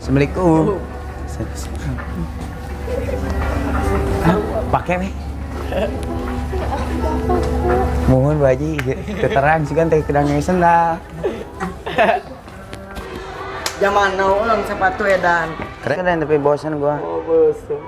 Assalamualaikum. Pakai nih. Mohon baji, keterang sih kan teh kedangnya sendal. Zaman now ulang sepatu edan. Keren tapi bosan gua. Oh, bosan.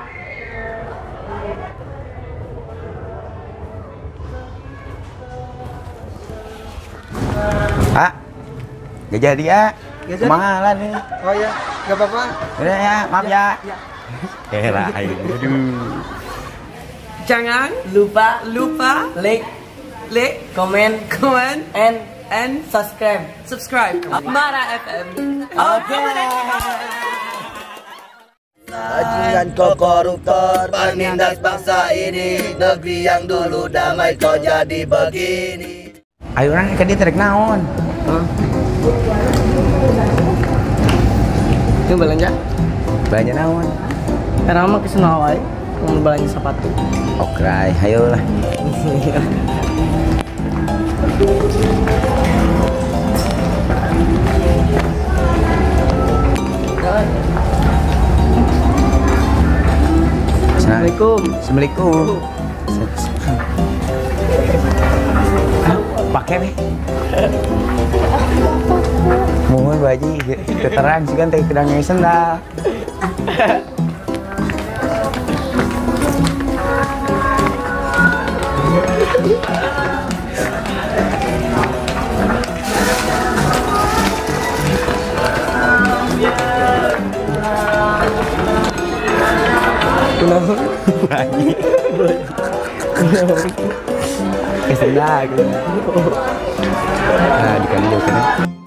Ah, gak jadi ya. Kemahalan nih. Oh ya, gak apa-apa. Udah ya, maaf ya. Elah, aduh. Jangan lupa like, comment, and subscribe. Mara FM. Oke. Bajingan kau koruptor, penindas bangsa ini. Negeri yang dulu damai kau jadi begini. Ayo orang ke dia trek naon. Itu belanja? Belanja naon. Karena mah kesana wae, mau belanja sepatu. Oke, ayo lah. Assalamualaikum. Pakai nih. Mohon baji, keterang sih kan teh kedangnya sendal. Kenapa? Baji. Sendal gitu. Nah, dikali jauh kan.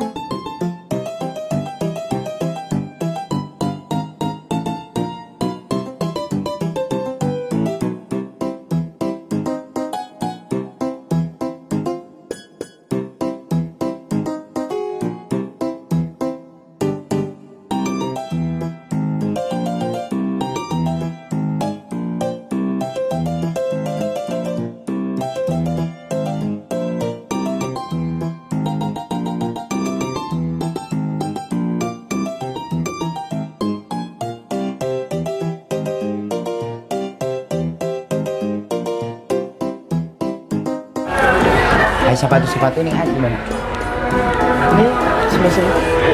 Sepatu nih gimana? Ini semester.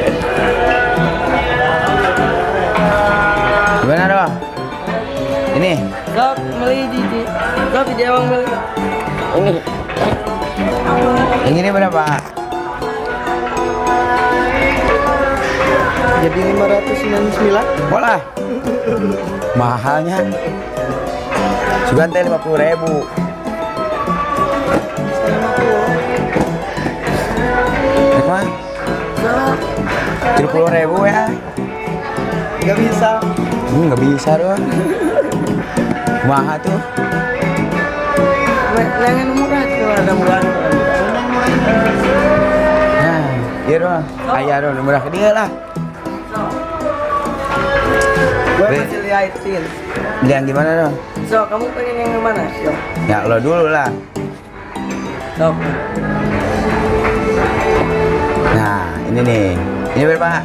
Gimana dong? Ini? Sok beli di sok di Dewang beli. Ini. Yang ini berapa? Jadi 599. Bolah. Mahalnya. Juga teh 50.000. Apa? 30.000 ya? Gak bisa. Nggak bisa doang. Mahal tuh. Lengan murah tuh ada murah. Nah, iya doang. Ayah dong, murah ke dia lah. Gue masih liatin. Yang gimana dong? So, kamu pengen yang mana? So. Ya lo dulu lah. Sok. Nah, ini nih. Ini berapa?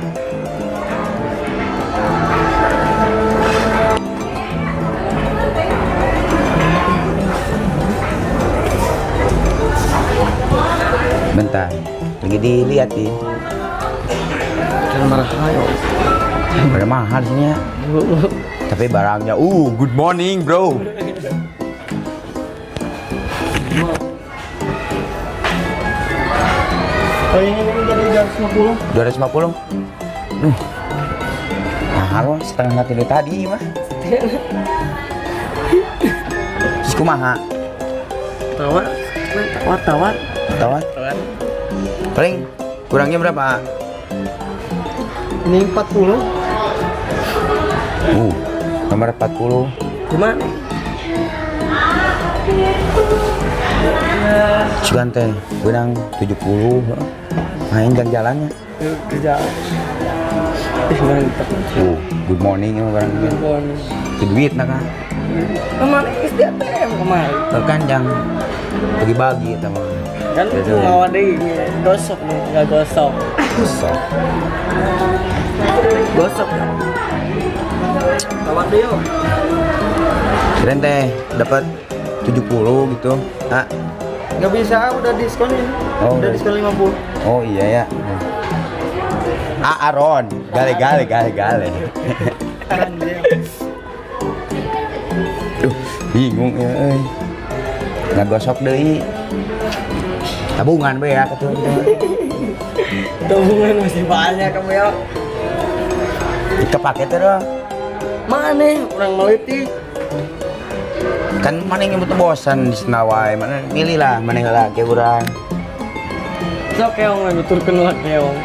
Bentar. Lagi dilihatin. Jangan marah ayo. Pada mahal sini ya. Tapi barangnya, good morning bro. Oh ini jadi 250. 250. Mahal loh, setengah mati dari tadi mah. Terus kumaha? Tawar. Tawar? Paling kurangnya berapa? Ini 40. Nomor 40. Gimana? Cuman teh, benang 70. Main jalan-jalannya. Kerja. Mantap. Good morning ya barangnya. Itu duit nah kan. Kemarin SDATM kemarin. Kan yang bagi-bagi sama. Kan mau ada ini gosok nih, nggak gosok. Gosok. Gosok. Kawan dia. Keren teh dapat 70 gitu. Ah, Nggak bisa, udah diskon ini. Oh, Udah udah. diskon 50. oh iya ya. Ah, Aron, gale. Kawan dia. Bingung ya euy. Ngagosok deui. Tabungan be ya kata. Tabungan masih banyak kamu ya. Kepake terus. Mana orang meliti? Kan mana yang butuh bosan di senawai, mana milih lah mana heula ke urang. Sok keong nuturkeun lah keong.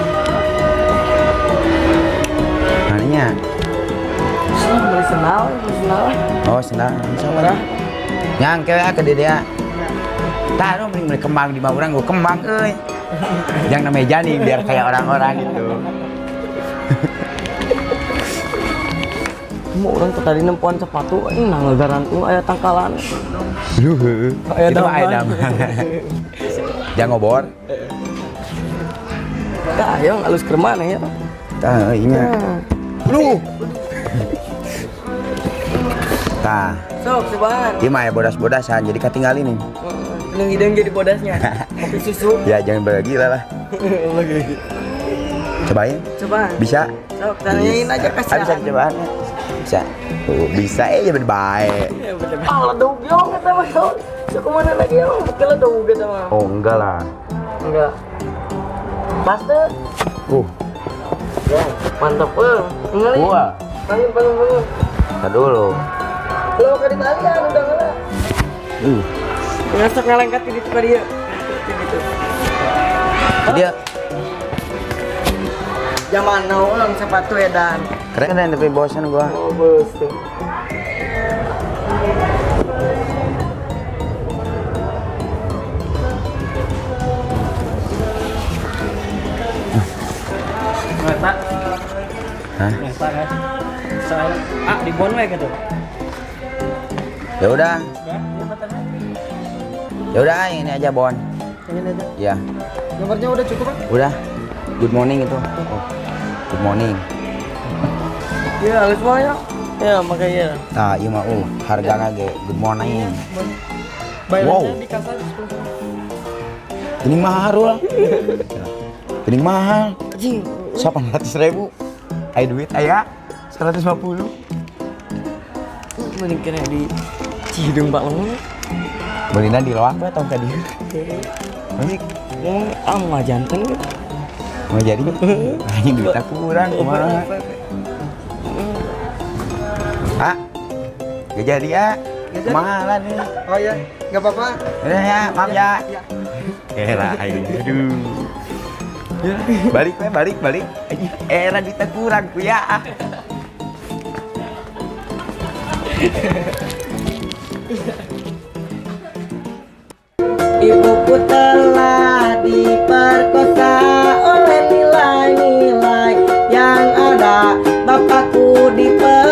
Mananya? Sok beli senal. Oh, senang. Sabarah. Nyangke ya ke dia. Tah nu mending beli kembang di mah urang gua kembang euy. Jangan namanya janing biar kayak orang-orang gitu. Mau orang tuh tadi nempuan sepatu, ini nanggaran tuh ayah tangkalan. Aya Itu mah aya daman. daman. Jangan ngobor. Kak, ayo ngalus ke mana ya? Tah inya. Lu. Tah, Sok, cobaan. ieu mah aya bodas-bodasan jadi katinggalin nih. Nung hidung jadi bodasnya. Kopi susu. Ya jangan bergila lah. Lagi. Cobain. Coba. Bisa? Sok, tanyain aja Ah, kasihan. bisa dicobaan ya? Bisa. Bisa ya baik. Ah, ledug yo kata mah. Sok mana lagi yo? Bekel ledug kata mah. Oh enggak lah. Enggak. Pasti. Ya, mantap ngali. Gua. Bangun. Tar dulu. Lo ke di kalian udah ngala. Ngasok ngalangkat di tempat dia. Gitu. Dia Zaman now ulang sepatu ya dan. keren kan tapi bosan gua. Oh, bos tuh. Ngata. Hah? Ngata kan. Saya di bon we gitu. Ya udah. Ya udah ini aja Bon. Ini aja. Ya, Nomornya udah cukup kan? udah. Good morning itu. Oh. Good morning. Iya, halus mah ya. Ya, makanya. Nah, iya mah harganya ge good morning. Bayarannya Wow. di kasar 10. Ini mahal lah. Ini mahal. Anjing. 800.000. Ayo duit aya 150. Mending kena di Cihidung Pak Lemu. Belina di loak we tong tadi. Masih Mah jantan gitu. mau jadi anjing duit aku kurang kumaha. Ah. Gak jadi ya. Kemahalan nih. Oh iya, nggak apa-apa. Udah ya, maaf ya. Era ayo aduh. Balik we, balik. Era duit aku kurang ku ya. Ibuku telah diperkosa oleh nilai-nilai yang ada. Bapakku diperkosa